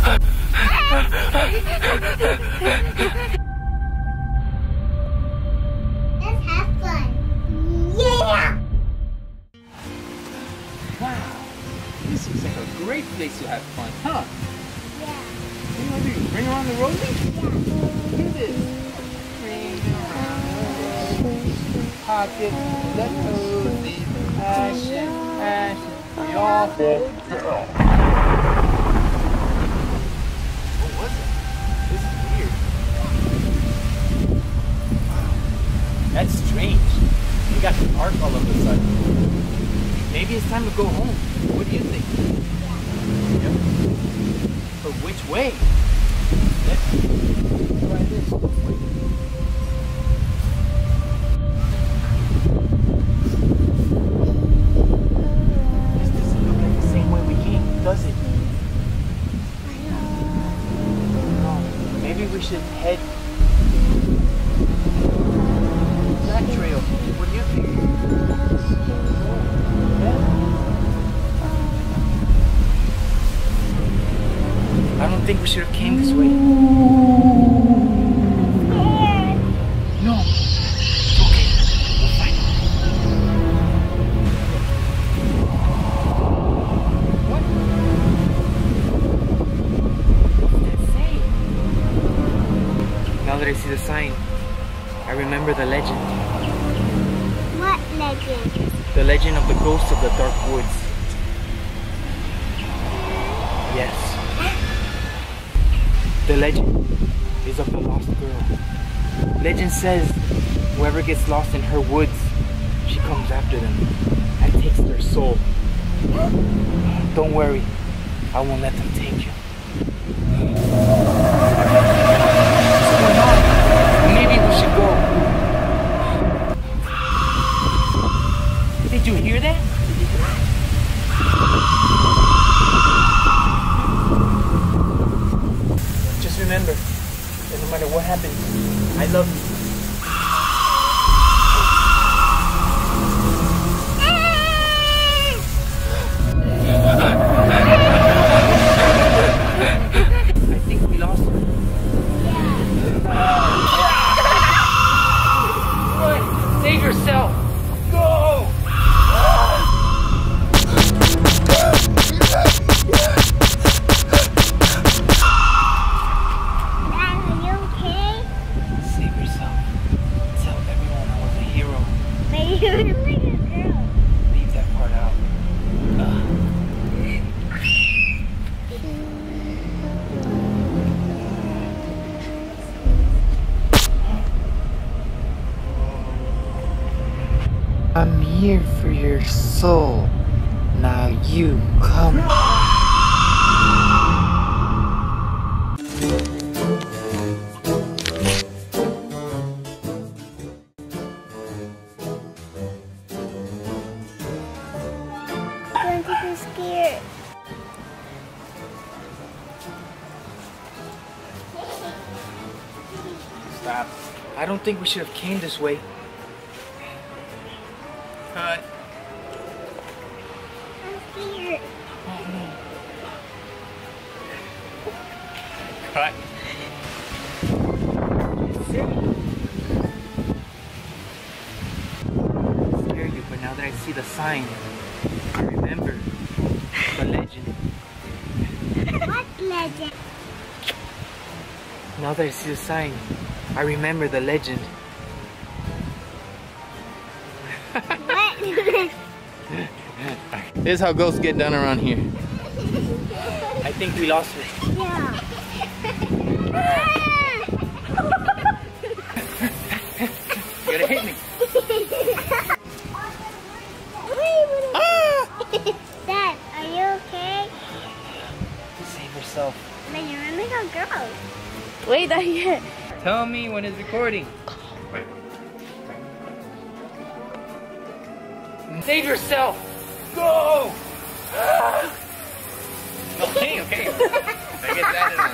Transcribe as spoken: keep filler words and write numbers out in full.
Let's have fun. Yeah! Wow, this seems like a great place to have fun, huh? Yeah. You want to bring around the rosy? Yeah. Do this. Bring around the rosy. Pocket the cozy. Passion, passion. We all fall down. What was it? This is weird. That's strange. We got dark all of a sudden. Maybe it's time to go home. What do you think? Yeah. Yep. But which way? Let's try this way. This doesn't look like the same way we came, does it? No. Maybe we should head that trail. What do you think? I don't think we should have came this way. No. It's okay. We'll find it. What? What does that say? Now that I see the sign, I remember the legend. What legend? The legend of the ghost of the dark woods. Yes. The legend is of the lost girl. Legend says whoever gets lost in her woods, she comes after them and takes their soul. Don't worry, I won't let them take you. What's going on? Maybe we should go. Did you hear that? Just remember that no matter what happens, I love you. I think we lost her. Run! Save yourself! Go! Leave that part out. Ugh. I'm here for your soul. Now you come. I'm so scared. Stop. I don't think we should have came this way. Cut. I'm scared. Oh no. Cut. I scare you, but now that I see the sign, I remember the legend. What legend? Now that I see the sign, I remember the legend. What? This is how ghosts get done around here. I think we lost it. Yeah. You're gonna hit me. Dad, are you okay? Save yourself. Man, you run like a girl. Wait, not yet. Tell me when it's recording. Save yourself. Go. Okay, okay. I guess that is